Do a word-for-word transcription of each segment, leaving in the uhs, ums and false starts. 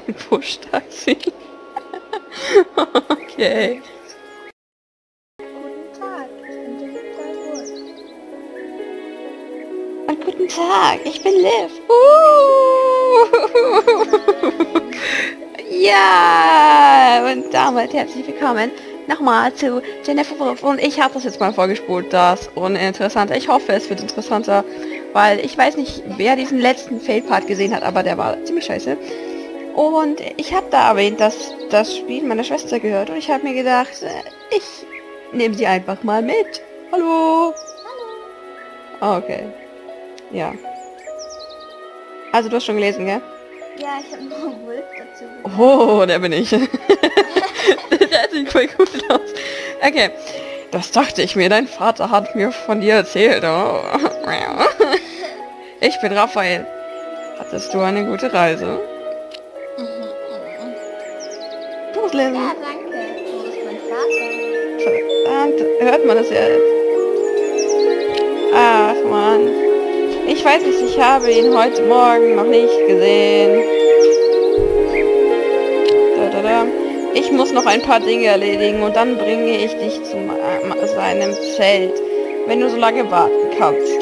Push-Taxi. Okay. Guten Tag, ich bin Jennifer Wood. Und guten Tag, ich bin Liv. Uh! Ja, und damit herzlich willkommen nochmal zu Jennifer Wood. Und ich habe das jetzt mal vorgespult, das uninteressant. Ich hoffe, es wird interessanter, weil ich weiß nicht, wer diesen letzten Fail-Part gesehen hat, aber der war ziemlich scheiße. Und ich habe da erwähnt, dass das Spiel meiner Schwester gehört und ich habe mir gedacht, ich nehme sie einfach mal mit. Hallo. Hallo. Okay. Ja. Also du hast schon gelesen, gell? Ja, ich habe noch einen Wolf dazu. Oh, der bin ich. Der sieht voll gut aus. Okay. Das dachte ich mir, dein Vater hat mir von dir erzählt. Oh. Ich bin Raphael. Hattest du eine gute Reise? Lesen. Ja, danke. Du bist mein Vater. Verdammt, hört man das jetzt? Ach man. Ich weiß nicht, ich habe ihn heute Morgen noch nicht gesehen. Da, da, da. Ich muss noch ein paar Dinge erledigen und dann bringe ich dich zu äh, seinem Zelt, wenn du so lange warten kannst.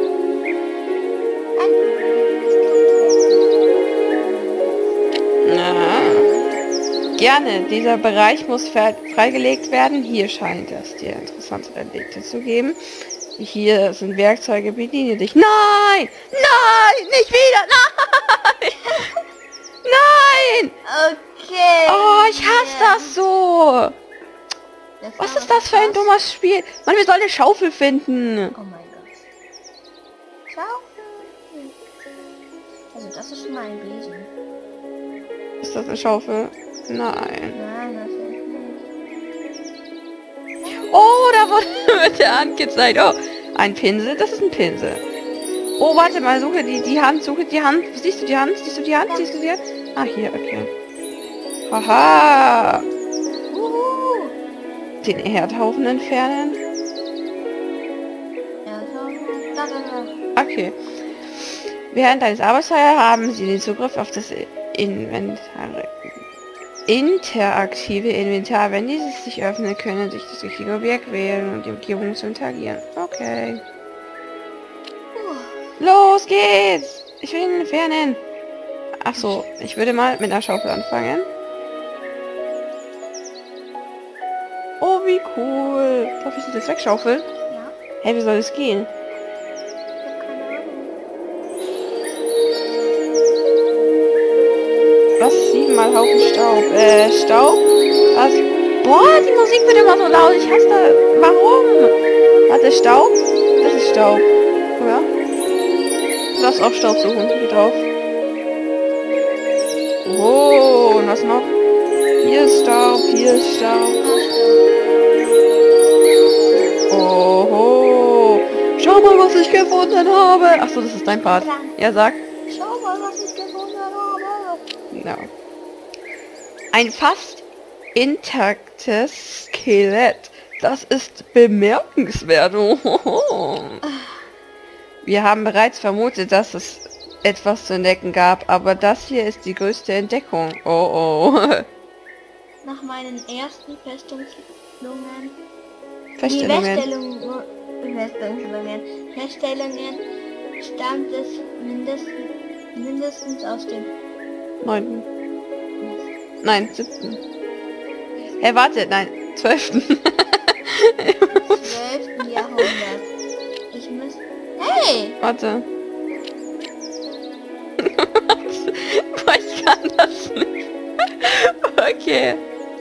Na. Gerne, dieser Bereich muss freigelegt werden. Hier scheint es dir interessante Relikte zu geben. Hier sind Werkzeuge, bediene dich. Nein! Nein! Nicht wieder! Nein! Nein! Okay. Oh, ich hasse das so! Was ist das für ein dummes Spiel? Mann, wir sollen eine Schaufel finden. Oh mein Gott. Schaufel. Also das ist schon mal ein Besen. Ist das eine Schaufel? Nein. Nein, natürlich nicht. Oh, da wurde mit der Hand gezeigt. Oh, ein Pinsel. Das ist ein Pinsel. Oh, warte mal, suche die, die Hand, suche die Hand. Siehst du die Hand? Siehst du die Hand? Siehst du die Hand? Ah, hier, okay. Haha. Uhu. Den Erdhaufen entfernen. Erdhaufen. Da, da, da. Okay. Während deines Abenteuers haben sie den Zugriff auf das Inventar. Interaktive Inventar. Wenn dieses sich öffnet, können sich das richtige Objekt wählen und die Umgebung zu interagieren. Okay. Los geht's! Ich will ihn entfernen. Ach so, ich würde mal mit einer Schaufel anfangen. Oh, wie cool. Darf ich das wegschaufeln? Ja. Hey, wie soll es gehen? Ich hab keine Ahnung. Was? Siebenmal Haufen Staub. Äh, Staub? Was? Boah, die Musik wird immer so laut. Ich hasse das. Warum? Warte, Staub? Das ist Staub. Ja. Du darfst auch Staub suchen. Geh drauf. Oh, und was noch? Hier ist Staub, hier ist Staub. Oh, schau mal, was ich gefunden habe. Ach so, das ist dein Part. Ja, sag. Schau mal, was ich gefunden habe. Genau. Ein fast intaktes Skelett. Das ist bemerkenswert. Wir haben bereits vermutet, dass es etwas zu entdecken gab, aber das hier ist die größte Entdeckung. Oh oh. Nach meinen ersten Feststellungen, Feststellungen. Die Feststellungen, Feststellungen, Feststellungen stammt es mindestens, mindestens aus dem Neunten. Nein, siebten. Hey, warte, nein, zwölften. zwölften Jahrhundert. Ich muss... Hey! Warte. Boah, ich kann das nicht. Okay.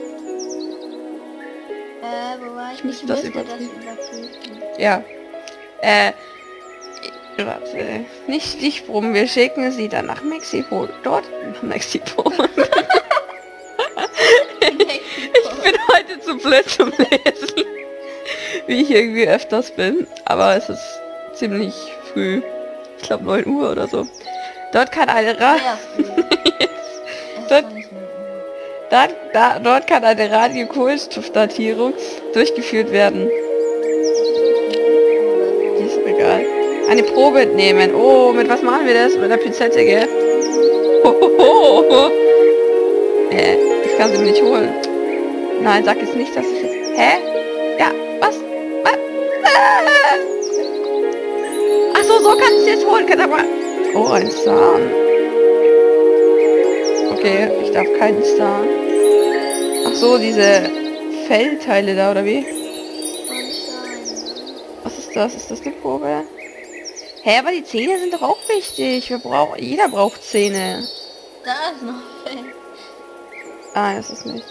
Äh, wo war ich? Ich müsste Ich das müsste das überprüfen. überprüfen. Ja. Äh. Warte. Nicht Stichproben, wir schicken sie dann nach Mexiko. Dort nach Mexiko. Ich bin heute zu blöd zum Lesen. Wie ich irgendwie öfters bin. Aber es ist ziemlich früh. Ich glaube neun Uhr oder so. Dort kann eine Ra Sehr früh. Es Dort- war nicht mehr. da, da, dort kann eine Radiokohlenstoffdatierung durchgeführt werden. Die ist egal. Eine Probe entnehmen. Oh, mit was machen wir das? Mit einer Pinzette, gell? Hohoho. Äh, ich kann sie mir nicht holen. Nein, sag jetzt nicht, dass ich jetzt... Hä? Ja, was? Was? Ah! Ach so, so kann ich sie jetzt holen. Kann aber... Oh, ein Zahn. Okay, ich darf keinen Zahn. Ach so, diese Fellteile da, oder wie? Was ist das? Ist das eine Probe? Hä, aber die Zähne sind doch auch wichtig. Wir brauchen... Jeder braucht Zähne. Da ist noch Fell. Ah, das ist nichts.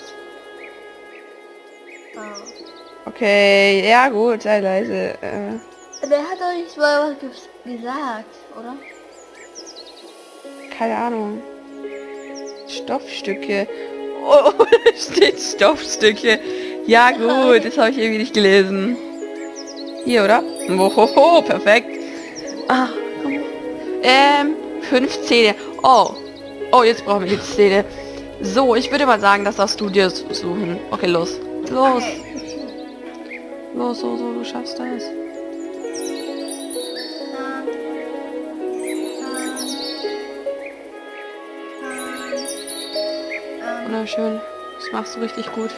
Oh. Okay, ja gut, sei leise. Äh, Der hat doch nicht mal was ges- gesagt, oder? keine Ahnung. Stoffstücke. Oh, steht Stoffstücke. Ja gut, das habe ich irgendwie nicht gelesen. Hier, oder? Ohoho, perfekt. Ah, komm. Ähm, fünf Zähne. Oh. Oh, jetzt brauchen wir jetzt Zähne. So, ich würde mal sagen, das darfst du dir suchen. Okay, los. Los. Okay. Los, so, so, du schaffst das. Ähm, ähm, ähm, Wunderschön. Das machst du richtig gut.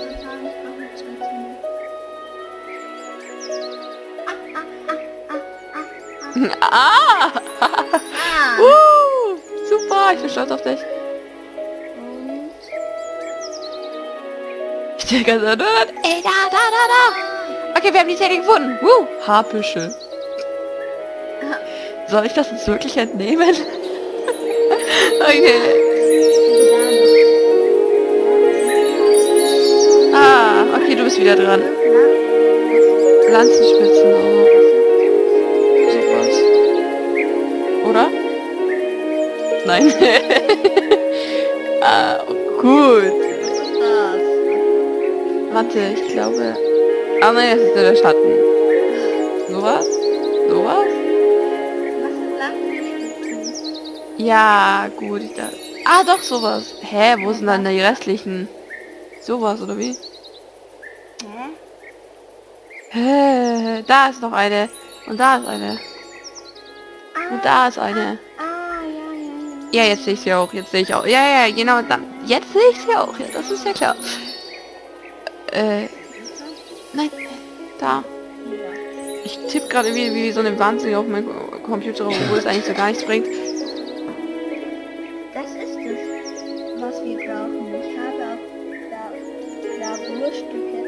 Ah! Ah. uh, super, ich bin stolz auf dich. Und Ich stehe ganz da, ey, da, da, da, da. Okay, wir haben die Zähne gefunden. Uh, Haarbüschel. Soll ich das jetzt wirklich entnehmen? Okay. Ah, okay, du bist wieder dran. Lanzenspitzen, oh. Sowas. Oder? Nein. Ah, gut. das. Warte, ich glaube... Ah nein, das ist nur der Schatten. Sowas? Sowas? Was ist Lanzenspitzen? Ja, gut. Ich dachte... Ah, doch, sowas. Hä, wo sind dann die restlichen? Sowas, oder wie? Hä? Hä, da ist noch eine. Und da ist eine. Ah, Und da ist eine. ah, ja, ja, ja. Ja, jetzt sehe ich sie auch. Jetzt sehe ich auch. Ja, ja, genau. Dann, jetzt sehe ich sie auch. Ja, das ist ja klar. Äh, nein. Da. Ich tippe gerade wie, wie so eine Wahnsinn auf meinen Computer, obwohl es eigentlich so gar nichts bringt. Das ist es, was wir brauchen. Ich habe auch da Laborstücke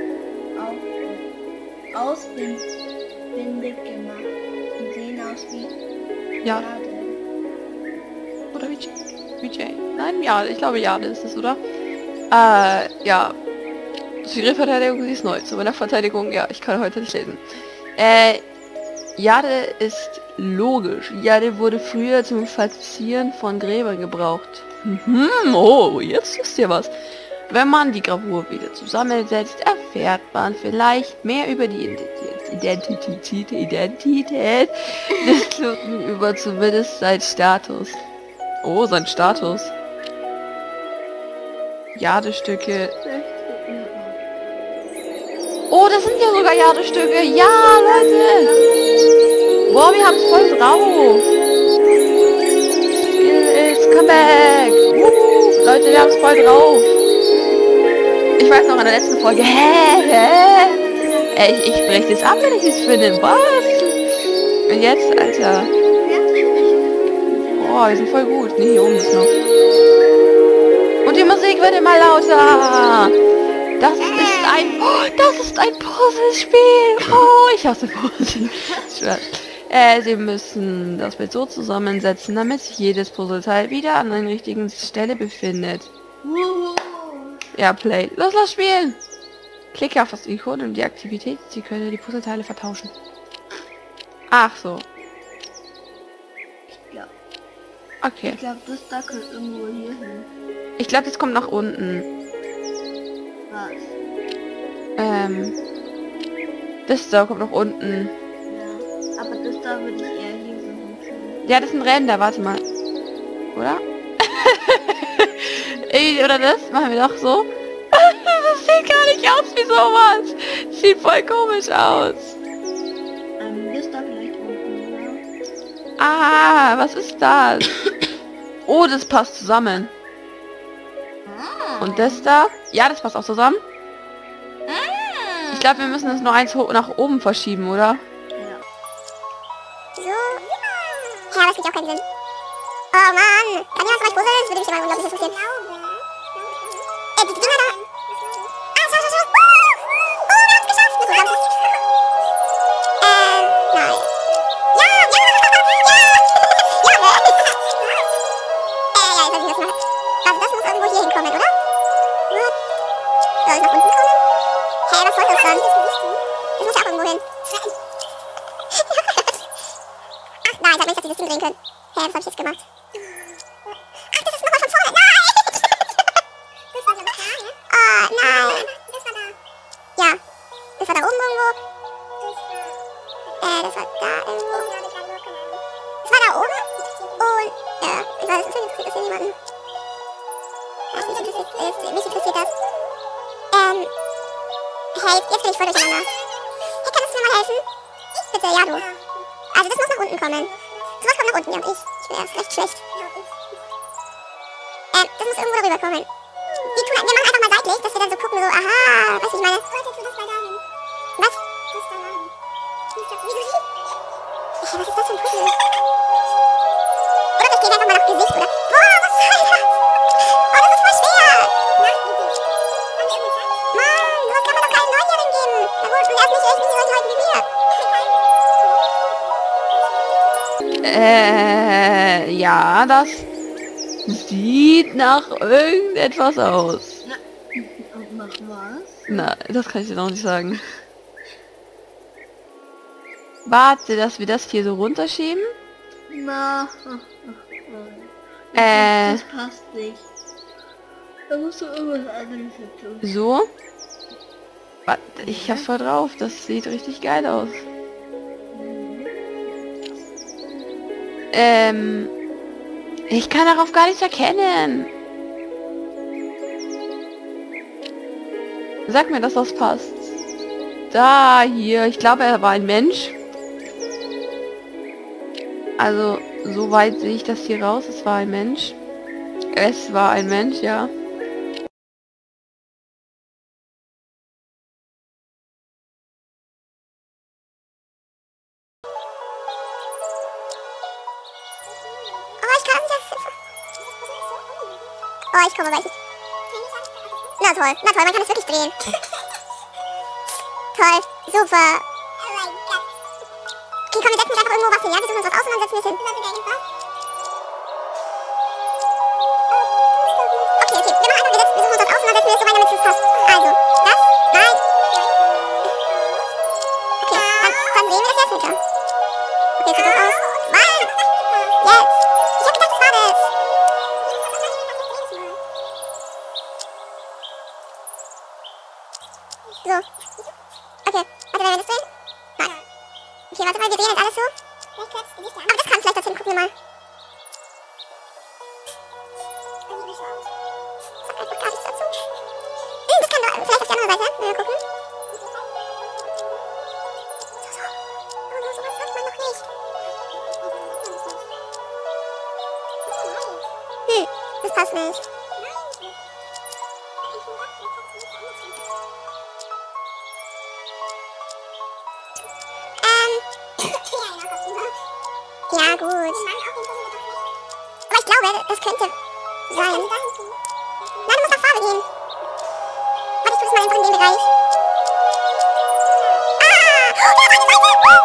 auch ausbindig gemacht. Die sehen aus wie Ja. Jade. Oder wie, wie Jane? Nein, ja, ich glaube ja, das ist es, oder? Äh, ja. Zu ihrer Verteidigung, sie ist neu. Zu meiner Verteidigung, ja, ich kann heute nicht lesen. Äh, Jade ist logisch. Jade wurde früher zum Verzieren von Gräbern gebraucht. Mhm, oh, jetzt wisst ihr was. Wenn man die Gravur wieder zusammensetzt, erfährt man vielleicht mehr über die Identität, Identität des Toten, über zumindest sein Status. Oh, sein Status. Jadestücke. Oh, das sind ja sogar Jadestücke. Ja, Leute. Boah, wir haben es voll drauf. It's come back. Uh, Leute, wir haben es voll drauf. Ich weiß noch in der letzten Folge. Hä? Hä? Ey, ich, ich breche das ab, wenn ich es finde. Was? Und jetzt, Alter. Boah, wir sind voll gut. Nee, hier oben ist noch. Und die Musik wird immer lauter. Das ist ein... Oh, das ist ein Puzzlespiel. Oh, ich hasse Puzzle. äh, Sie müssen das Bild so zusammensetzen, damit sich jedes Puzzleteil wieder an der richtigen Stelle befindet. Ja, play. Los, los spielen. Klicke auf das Ikon und die Aktivität. Sie können die Puzzleteile vertauschen. Ach so. Ja. Okay. Ich glaube, das da kommt irgendwo hier hin. Ich glaube, das kommt nach unten. Was? Ähm. Das da kommt nach unten. Ja. Aber das da würde ich eher hier so hinkriegen. Ja, das sind Ränder. Warte mal. Oder? Ey, oder das? Machen wir doch so. Das sieht gar nicht aus wie sowas. Sieht voll komisch aus. Ähm, das da vielleicht unten, oder? Ah, was ist das? Oh, das passt zusammen. Ah. Und das da? Ja, das passt auch zusammen. Ich glaube, wir müssen das nur eins hoch nach oben verschieben, oder? Ja. So. Ja, aber das gibt auch keinen Sinn. Oh Mann. Kann jemand vielleicht puzzeln? Das würde mich aber unglaublich interessieren. Äh, die Dinger da. Ah, schau, schau, schau. Uh! Oh, wir haben es geschafft. Wir haben es geschafft. Ähm, nein. Ja, ja, ja. Ja, ne? Äh, ja, jetzt hab ich das gemacht. Also das muss irgendwo hier hinkommen, oder? What? Soll es nach unten kommen? Hä, hey, was soll das dann? Das muss ja auch irgendwo hin. Ach nein, sag mir nicht, dass ich das Ding drehen können. Hä, hey, was hab ich jetzt gemacht? Ach, das ist nochmal von vorne. Nein! Das war da, ne? Oh, nein. Das war da. Ja. Das war da oben irgendwo. Äh, das war da irgendwo. Das war da oben. Und, ja. Ich weiß, das interessiert das niemanden. Das mich interessiert, äh, mich interessiert das. Ähm. Hey, jetzt bin ich voll durcheinander. Hey, kannst du mir mal helfen? Bitte, ja du. Also das muss nach unten kommen. Sowas kommt nach unten, ja und ich. Ich bin erst recht schlecht. Ähm, das muss irgendwo darüber kommen. Wir, tun, wir machen einfach mal seitlich, dass wir dann so gucken, so, aha, weißt du, ich meine... Was? Hey, was ist das für ein Puzzle? Oder wir gehen einfach mal nach Gesicht, oder? Boah, was soll das? Oh, das ist voll schwer! Mann, sowas kann man doch keinen Neunjährigen geben. Na gut, und erst nicht echt nicht solche Leute wie wir. Äh, ja, das sieht nach irgendetwas aus. Na, und nach was? Na, das kann ich dir noch nicht sagen. Warte, dass wir das hier so runterschieben. Na, Äh, das passt nicht. Da musst du irgendwas anderes tun. so. Warte, ich hab's voll drauf. Das sieht richtig geil aus. Ähm, ich kann darauf gar nichts erkennen. Sag mir, dass das passt. Da, hier. Ich glaube, er war ein Mensch. Also, soweit sehe ich das hier raus. Es war ein Mensch. Es war ein Mensch, ja. Oh, ich kann das. Oh, ich komme gleich. Na toll, na toll, man kann es wirklich drehen. Toll, super. Okay, komm, wir setzen uns einfach irgendwo was hin, ja? Wir suchen uns was aus und dann setzen wir es hin. Okay, okay, wir machen einfach, wir, setzen, wir suchen uns was aus und dann setzen wir es so rein, damit es passt. Also, das, nein. Okay, dann, dann drehen wir das jetzt wieder. Okay, sieht gut aus. Nein! Jetzt! Ich hab gedacht, das war das. So. Okay, warte, wenn wir das drehen? Nein. Okay, warte mal, wir drehen jetzt alles so. Aber das kann vielleicht dorthin, gucken wir mal. Sag einfach gar nichts dazu. Hm, das kann doch, vielleicht auf die andere Seite, wenn wir gucken. So, so. Oh, no, sowas sagt man noch nicht. Hm, das passt nicht. Ja, gut. Aber ich glaube, das könnte sein. Nein, du musst nach Farbe gehen. Warte, ich tue das mal einfach in den Bereich. Ah! Oh, eine Seite!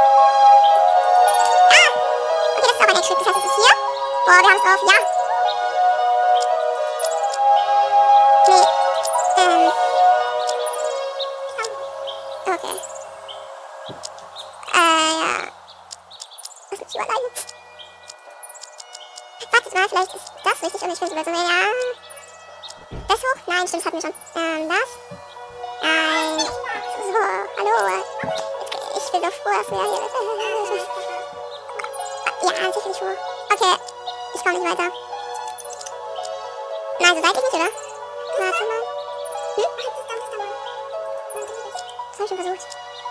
Ah! Okay, das ist auch ein Eckstück. Das heißt, es ist hier. Boah, wir haben es drauf. Ja. Nee. Ähm. Okay. Äh, ja. Das ist überall. Wartet mal, vielleicht ist das richtig und ich finde es ja. Das hoch? Nein, stimmt, das hatten wir schon. Ähm, das? Nein. So, hallo. Ich bin doch froh, dass wir hier... Ja, an sich bin ich froh. Okay, ich komme nicht weiter. Nein, so seitlich nicht, oder? Warte mal. Hm? Das hab ich schon versucht.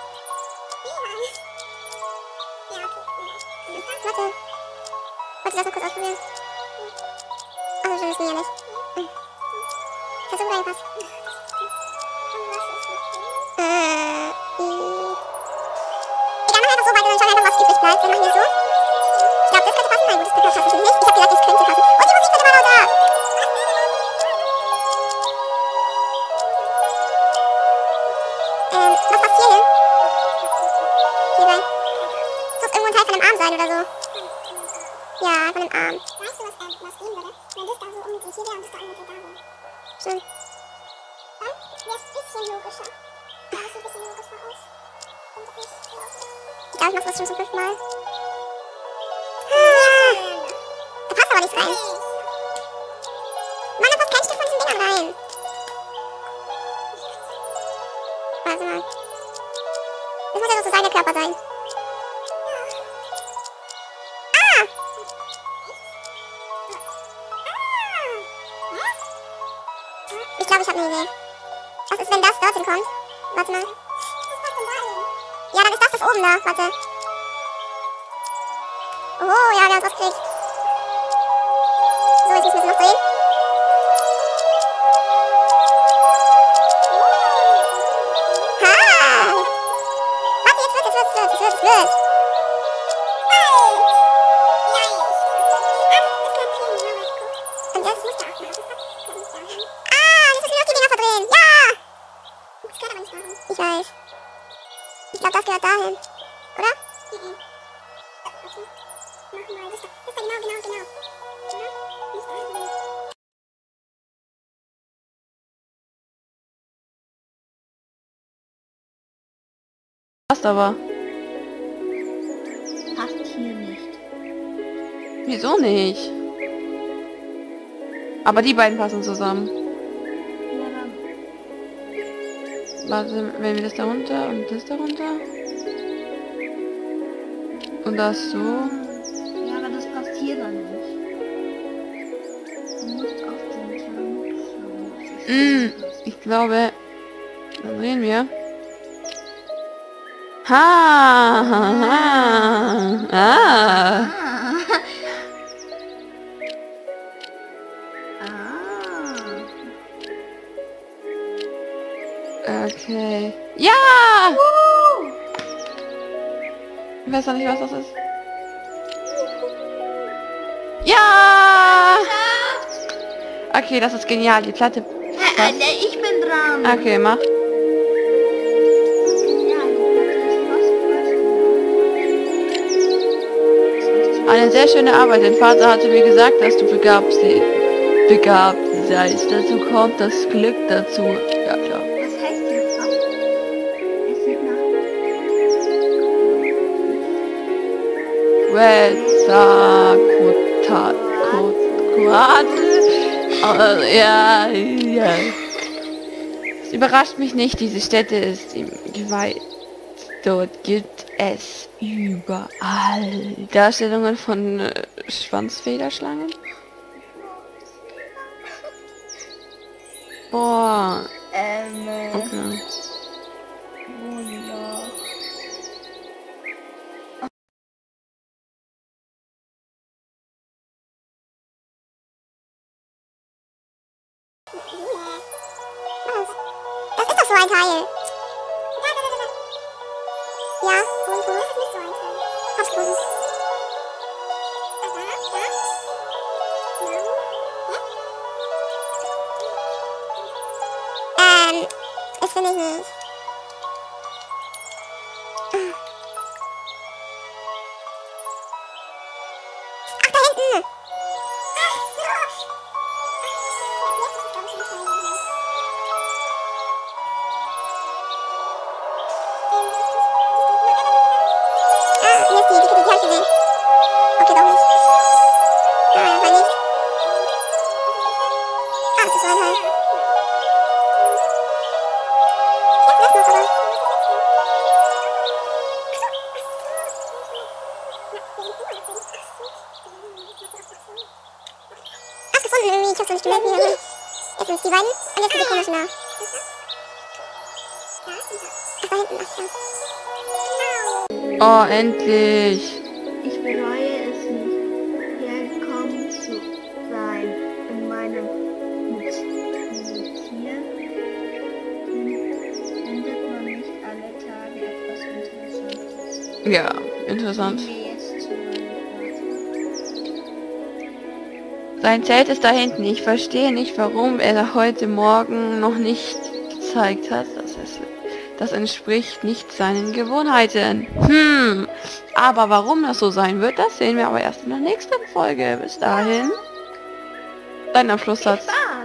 Warte. Warte, lass mal kurz ausprobieren. Also schon ist mir ja nicht. Das hat super gepasst. Äh, egal, mach einfach so weiter, dann schauen wir einfach, was übrig bleibt. Dann machen wir so. Ich glaube, das könnte passen. Nein, gut, das passt natürlich nicht. Ich habe gesagt, das könnte passen. Und die Musik wird immer lauter. Ähm, was passt hier hin? Hier rein. Das muss irgendwo ein Teil von dem Arm sein oder so. Ja, von dem Arm. Weißt du, was, ähm, was gehen würde? Wenn das da so umgedreht hier wäre und das da umgedreht da wäre. Schön. Dann wäre es ein bisschen logischer. Ja, das sieht ein bisschen logischer aus. Ich glaube, ich mach das schon zum fünften Mal. Ah, da passt aber nichts rein. Mann, da passt kein Stück von diesen Dingern rein. Warte mal. Das muss ja so seine Körper sein. Ah! Ich glaube, ich habe eine Idee. Was ist, wenn das dorthin kommt? Warte mal. Ja, dann ist das das oben da. Warte. Oh, ja, wir haben es ausgekriegt. So, jetzt müssen wir es noch drehen. Ha! Warte, jetzt wird, jetzt wird, jetzt wird, jetzt wird, jetzt wird. Und das muss da auch machen. Ah, jetzt müssen wir noch die Dinger verdrehen. Ja! Das kann aber nicht machen. Ich weiß. Ich glaube, das gehört dahin. Oder? Mhm. Mach mal, das da. Das da, genau, genau, genau. Oder? Passt aber. Passt hier nicht. Wieso nicht? Aber die beiden passen zusammen. Ja, dann. Warte, wenn wir das da runter und das da runter. Und das so. Ja, aber das passt hier dann nicht. Du musst auf den Klang schauen. Mm, ich glaube. Dann sehen wir. Ha, ha, ha. Ah. Ah. Okay. Ja! Uh. Ich weiß noch nicht, was das ist. Ja! Okay, das ist genial. Die Platte. Äh, äh, nee, ich bin dran. Okay, mach. Ja, die Platte ist fast fertig. Eine sehr schöne Arbeit. Dein Vater hatte mir gesagt, dass du begabt, se begabt seist. Dazu kommt das Glück dazu. Ja, klar. Was heißt hier fast? Es sieht nach... Quetzalcoatl. Ja, ja. Es überrascht mich nicht, diese Stätte ist ihm geweiht. Dort gibt es überall Darstellungen von äh, Schwanzfederschlangen. Boah. Ähm, äh, Okay. Wunder. Was? Das ist doch so ein Teil. Ja, und wo? Das ist nicht so ein Teil. Hab's gefunden. Ähm, das finde ich nicht. Ach, da hinten! Ah, hier ist die, die, die, die hab ich gesehen. Okay, doch nicht. Ah, war nicht. Ah, das ist so ein Teil. Ja, das noch, aber... Ach, gefunden irgendwie, ich hab's noch nicht gemerkt. Hier. Jetzt sind es die beiden und jetzt sind die komischen da. Ach, da hinten, ach, ja. Oh, endlich. Ich bereue es nicht, hergekommen zu sein in meinem mit, mit Ja, interessant. Mir jetzt zu Sein Zelt ist da hinten. Ich verstehe nicht, warum er heute Morgen noch nicht gezeigt hat. Das, ist, das entspricht nicht seinen Gewohnheiten. Hm. Aber warum das so sein wird, das sehen wir aber erst in der nächsten Folge. Bis dahin. Dein Abschlusssatz. Spaß.